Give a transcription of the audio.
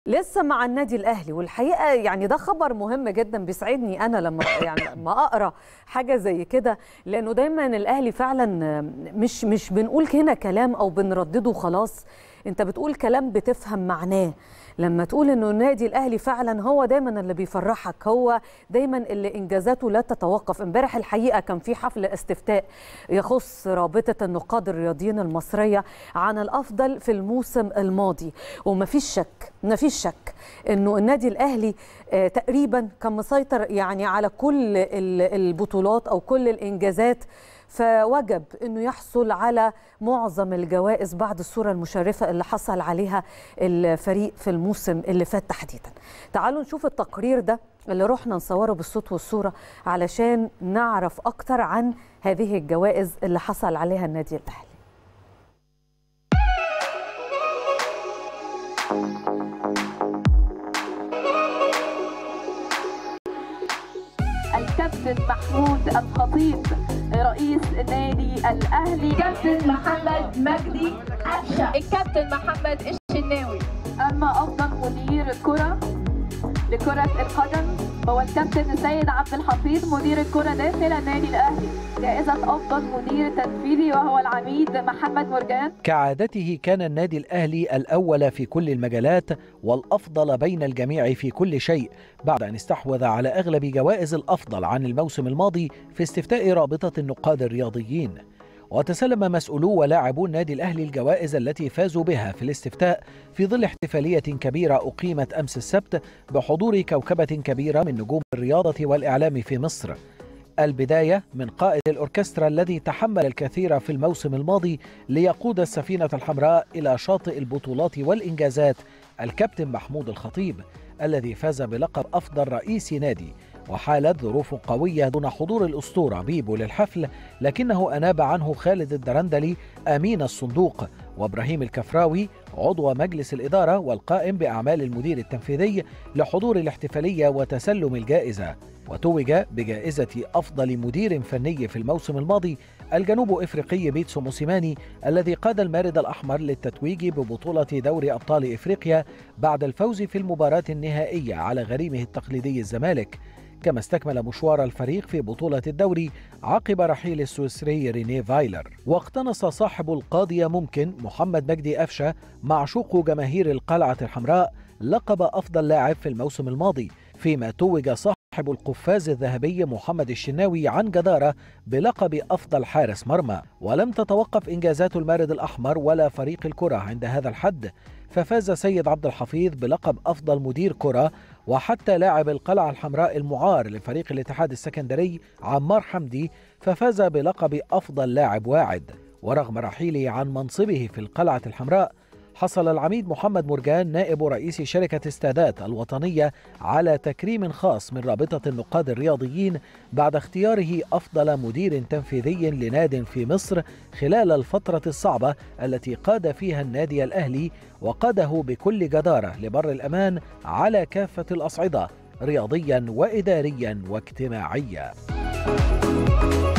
لسه مع النادي الأهلي، والحقيقة يعني ده خبر مهم جدا بيسعدني أنا لما أقرأ حاجة زي كده، لأنه دايما الأهلي فعلا مش بنقول هنا كلام أو بنردده خلاص. أنت بتقول كلام بتفهم معناه لما تقول إنه النادي الأهلي فعلا هو دايما اللي بيفرحك، هو دايما اللي إنجازاته لا تتوقف. امبارح الحقيقة كان في حفل استفتاء يخص رابطة النقاد الرياضيين المصرية عن الأفضل في الموسم الماضي، ومفيش شك إنه النادي الأهلي تقريبا كان مسيطر يعني على كل البطولات أو كل الإنجازات، فوجب أنه يحصل على معظم الجوائز بعد الصورة المشرفة اللي حصل عليها الفريق في الموسم اللي فات تحديدا. تعالوا نشوف التقرير ده اللي رحنا نصوره بالصوت والصورة علشان نعرف أكتر عن هذه الجوائز اللي حصل عليها النادي الأهلي. الكابتن محمود الخطيب رئيس النادي الأهلي، كابتن محمد مجدي أفشة، الكابتن محمد الشناوي. أما أفضل مدير كرة لكرة القدم هو الكابتن سيد عبد الحفيظ مدير الكرة داخل النادي الأهلي. جائزة أفضل مدير تنفيذي وهو العميد محمد مرجان. كعادته كان النادي الأهلي الأول في كل المجالات والأفضل بين الجميع في كل شيء، بعد أن استحوذ على أغلب جوائز الأفضل عن الموسم الماضي في استفتاء رابطة النقاد الرياضيين. وتسلم مسؤولو ولاعبو النادي الأهلي الجوائز التي فازوا بها في الاستفتاء في ظل احتفالية كبيرة أقيمت أمس السبت بحضور كوكبة كبيرة من نجوم الرياضة والإعلام في مصر. البداية من قائد الأوركسترا الذي تحمل الكثير في الموسم الماضي ليقود السفينة الحمراء إلى شاطئ البطولات والإنجازات، الكابتن محمود الخطيب الذي فاز بلقب أفضل رئيس نادي. وحالت ظروف قوية دون حضور الأسطورة بيبو للحفل، لكنه أناب عنه خالد الدرندلي أمين الصندوق، وإبراهيم الكفراوي عضو مجلس الإدارة والقائم بأعمال المدير التنفيذي لحضور الاحتفالية وتسلم الجائزة. وتوج بجائزة أفضل مدير فني في الموسم الماضي الجنوب إفريقي بيتسو موسيماني الذي قاد المارد الأحمر للتتويج ببطولة دوري أبطال إفريقيا بعد الفوز في المباراة النهائية على غريمه التقليدي الزمالك، كما استكمل مشوار الفريق في بطولة الدوري عقب رحيل السويسري رينيه فايلر. واقتنص صاحب القاضية ممكن محمد مجدي أفشة معشوق جماهير القلعة الحمراء لقب أفضل لاعب في الموسم الماضي، فيما توج صاحب القفاز الذهبي محمد الشناوي عن جدارة بلقب أفضل حارس مرمى. ولم تتوقف إنجازات المارد الأحمر ولا فريق الكرة عند هذا الحد، ففاز سيد عبد الحفيظ بلقب أفضل مدير كرة، وحتى لاعب القلعة الحمراء المعار لفريق الاتحاد السكندري عمار حمدي ففاز بلقب أفضل لاعب واعد. ورغم رحيله عن منصبه في القلعة الحمراء، حصل العميد محمد مرجان نائب رئيس شركة استادات الوطنية على تكريم خاص من رابطة النقاد الرياضيين بعد اختياره أفضل مدير تنفيذي لناد في مصر خلال الفترة الصعبة التي قاد فيها النادي الأهلي، وقاده بكل جدارة لبر الأمان على كافة الأصعدة رياضيا وإداريا واجتماعيا.